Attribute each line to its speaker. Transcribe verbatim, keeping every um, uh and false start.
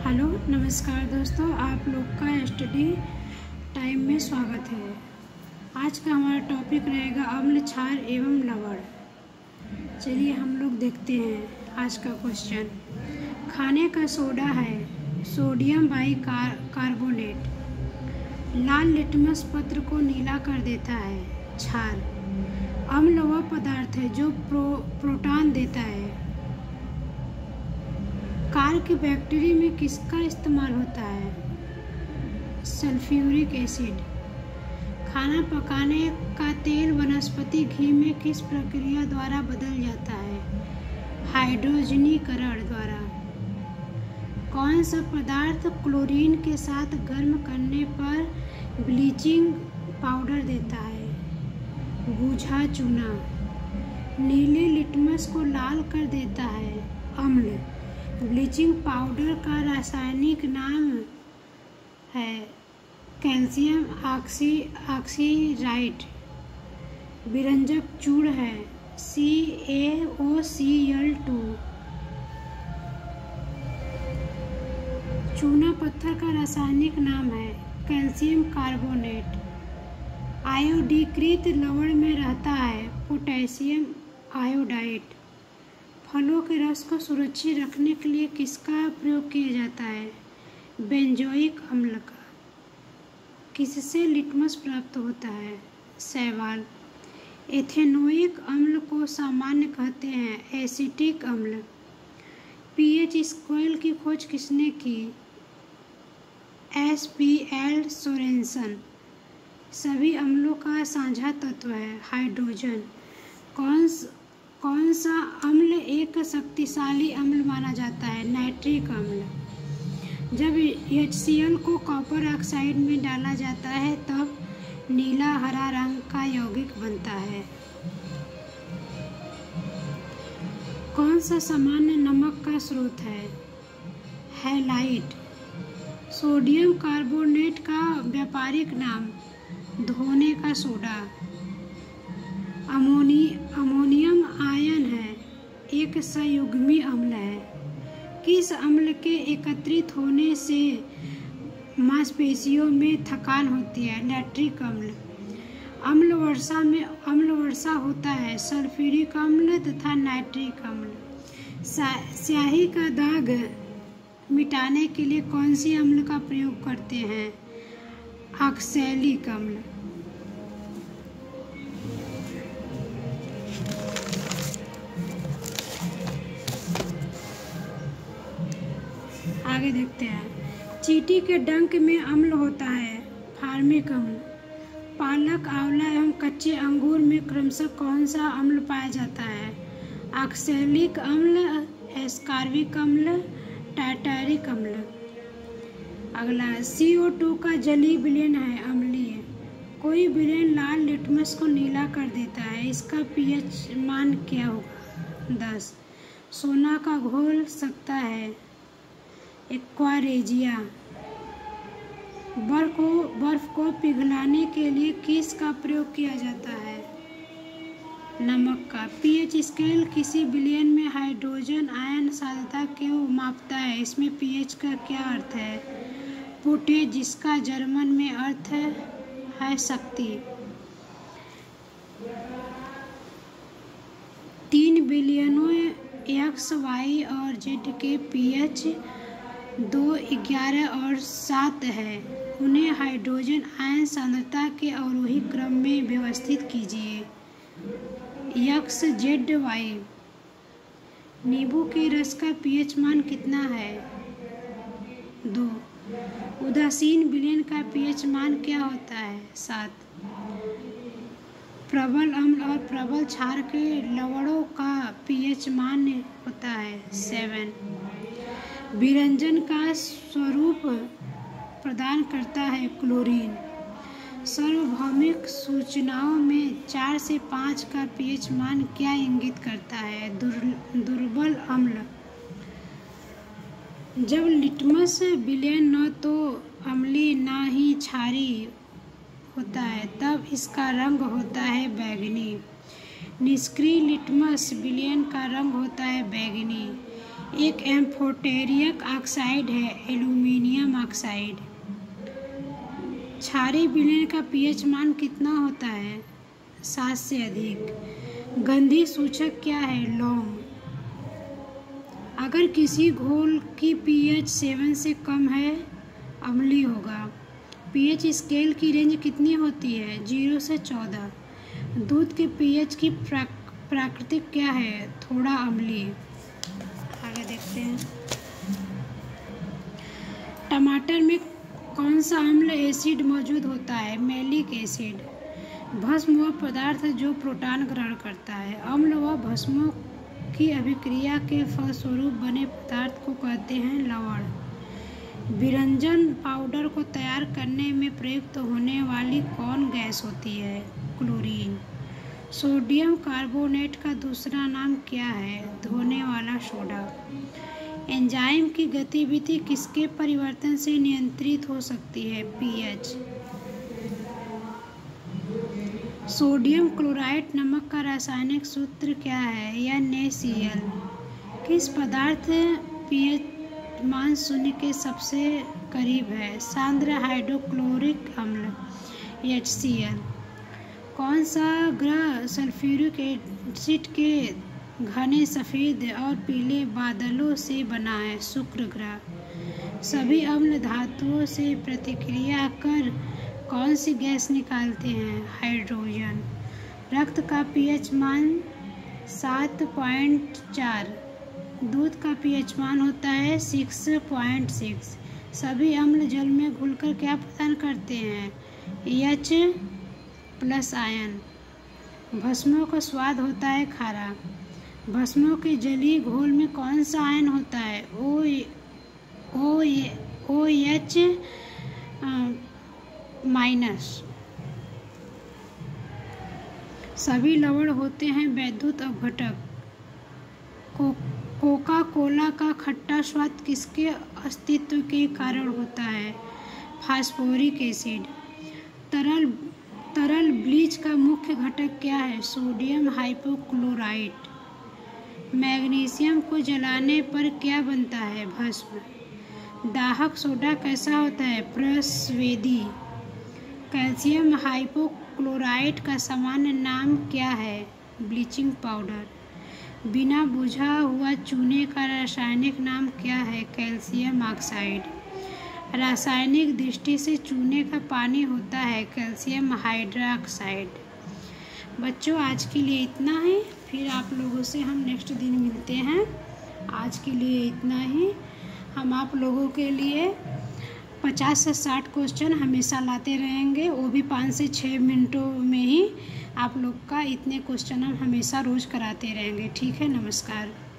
Speaker 1: Hello नमस्कार दोस्तों, आप लोग का स्टडी टाइम में स्वागत है। आज का हमारा टॉपिक रहेगा अम्ल, क्षार एवं लवण। चलिए हम लोग देखते हैं आज का क्वेश्चन। खाने का सोडा है सोडियम बाई कार, कार्बोनेट। लाल लिटमस पत्र को नीला कर देता है। क्षार अम्ल वह पदार्थ है जो प्रो, प्रोटॉन देता है। कार की बैक्टीरिया में किसका इस्तेमाल होता है? Sulphuric acid. खाना पकाने का तेल वनस्पति घी में किस प्रक्रिया द्वारा बदल जाता है? हाइड्रोजनीकरण द्वारा। कौन सा पदार्थ क्लोरीन के साथ गर्म करने पर ब्लीचिंग पाउडर देता है? बूझा चूना। नीले लिटमस को लाल कर देता है। अम्ल। ब्लीचिंग पाउडर का रासायनिक नाम है कैल्शियम ऑक्सी ऑक्सीराइड। विरंजक चूर्ण है सी ए ओ सी एल टू। चूना पत्थर का रासायनिक नाम है कैल्शियम कार्बोनेट। आयोडीकृत लवण में रहता है पोटेशियम आयोडाइड। फलों के रस को सुरक्षित रखने के लिए किसका प्रयोग किया जाता है? बेंजोइक अम्ल का। किससे लिटमस प्राप्त होता है? शैवाल। एथेनोइक अम्ल को सामान्य कहते हैं एसिटिक अम्ल। पीएच स्केल की खोज किसने की? S P L Sorensen. सभी अम्लों का साझा तत्व है हाइड्रोजन। कौन कौन सा अम्ल एक शक्तिशाली अम्ल माना जाता है? नाइट्रिक अम्ल। जब एच सी एल को कॉपर ऑक्साइड में डाला जाता है तब नीला हरा रंग का यौगिक बनता है। कौन सा सामान्य नमक का स्रोत है? हैलाइट। सोडियम कार्बोनेट का व्यापारिक नाम धोने का सोडा। अमोनी अमोनियम आयन है एक संयुग्मी अम्ल है। किस अम्ल के एकत्रित होने से मांसपेशियों में थकान होती है? लैक्टिक अम्ल। अम्ल वर्षा में अम्ल वर्षा होता है सल्फ्यूरिक अम्ल तथा नाइट्रिक अम्ल। स्याही का दाग मिटाने के लिए कौन सी अम्ल का प्रयोग करते हैं? ऑक्सैलिक अम्ल। आगे देखते हैं। चींटी के डंक में अम्ल होता है फार्मिक अम्ल। पालक, आंवला एवं कच्चे अंगूर में क्रमशः कौन सा अम्ल पाया जाता है? ऑक्सैलिक अम्ल, एस्कॉर्बिक अम्ल, टार्टारिक अम्ल। अगला सी ओ टू का जलीय विलयन है अम्लीय। कोई विलयन लाल लिटमस को नीला कर देता है, इसका पीएच मान क्या होगा? दस। सोना का घोल सकता है एक्वारेजिया। बर्फ को बर्फ को पिघलाने के लिए किस का प्रयोग किया जाता है? नमक का। पीएच स्केल किसी विलयन में हाइड्रोजन आयन सांद्रता को मापता है, इसमें पीएच का क्या अर्थ है? पोटेज, जिसका जर्मन में अर्थ है, है शक्ति। तीन विलयनों एक्स, वाई और जेड के पीएच दो, ग्यारह और सात है। उन्हें हाइड्रोजन आयन सांद्रता के अवरोही क्रम में व्यवस्थित कीजिए। X, Z, Y. नींबू के रस का पीएच मान कितना है? दो। उदासीन विलयन का पीएच मान क्या होता है? सात। प्रबल अम्ल और प्रबल क्षार के लवणों का पीएच मान होता है सेवन। विरंजन का स्वरूप प्रदान करता है क्लोरीन। सार्वभौमिक सूचनाओं में चार से पाँच का पीएच मान क्या इंगित करता है? दुर्बल अम्ल। जब लिटमस विलयन न तो अम्लीय न ही क्षारीय होता है तब इसका रंग होता है बैंगनी। निष्क्रिय लिटमस विलयन का रंग होता है बैंगनी। एक एम्फोटेरिक ऑक्साइड है एल्यूमिनियम ऑक्साइड। क्षारीय विलयन का पीएच मान कितना होता है? सात से अधिक। गंधीय सूचक क्या है? लौंग। अगर किसी घोल की पीएच सेवन से कम है अम्लीय होगा। पीएच स्केल की रेंज कितनी होती है? जीरो से चौदह। दूध के पीएच की प्राकृतिक क्या है? थोड़ा अम्लीय। आगे देखते हैं। टमाटर में कौन सा अम्ल एसिड मौजूद होता है? Malic acid. भस्म वह पदार्थ जो प्रोटॉन ग्रहण करता है। अम्ल व भस्मों की अभिक्रिया के फलस्वरूप बने पदार्थ को कहते हैं लवण। विरंजन पाउडर को तैयार करने में प्रयुक्त होने वाली कौन गैस होती है? क्लोरीन। सोडियम कार्बोनेट का दूसरा नाम क्या है? धोने वाला सोडा। एंजाइम की गतिविधि किसके परिवर्तन से नियंत्रित हो सकती है? पीएच। सोडियम क्लोराइड नमक का रासायनिक सूत्र क्या है? N A C L. किस पदार्थ पीएच मान शून्य के सबसे करीब है? सांद्र हाइड्रोक्लोरिक अम्ल एच सी एल। कौन सा ग्रह सल्फ्यूरिक एसिड के घने सफ़ेद और पीले बादलों से बना है? शुक्र ग्रह। सभी अम्ल धातुओं से प्रतिक्रिया कर कौन सी गैस निकालते हैं? हाइड्रोजन। रक्त का पीएच मान सात पॉइंट चार। दूध का पीएच मान होता है सिक्स पॉइंट सिक्स। सभी अम्ल जल में घुलकर क्या प्रदान करते हैं? H plus ion. भस्मों का स्वाद होता है खारा। भस्मों के जलीय घोल में कौन सा आयन होता है? O O O H minus. सभी लवण होते हैं वैद्युत अपघटक। को, कोका कोला का खट्टा स्वाद किसके अस्तित्व के कारण होता है? Phosphoric acid. तरल तरल ब्लीच का मुख्य घटक क्या है? Sodium hypochlorite. मैग्नीशियम को जलाने पर क्या बनता है? भस्म। दाहक सोडा कैसा होता है? प्रस्वेदी। कैल्शियम हाइपोक्लोराइट का सामान्य नाम क्या है? Bleaching powder. बिना बुझा हुआ चूने का रासायनिक नाम क्या है? Calcium oxide. रासायनिक दृष्टि से चूने का पानी होता है कैल्शियम हाइड्रोक्साइड। बच्चों आज के लिए इतना ही, फिर आप लोगों से हम नेक्स्ट दिन मिलते हैं। आज के लिए इतना ही। हम आप लोगों के लिए पचास से साठ क्वेश्चन हमेशा लाते रहेंगे, वो भी पाँच से छः मिनटों में ही। आप लोग का इतने क्वेश्चन हम हमेशा रोज़ कराते रहेंगे। ठीक है, नमस्कार।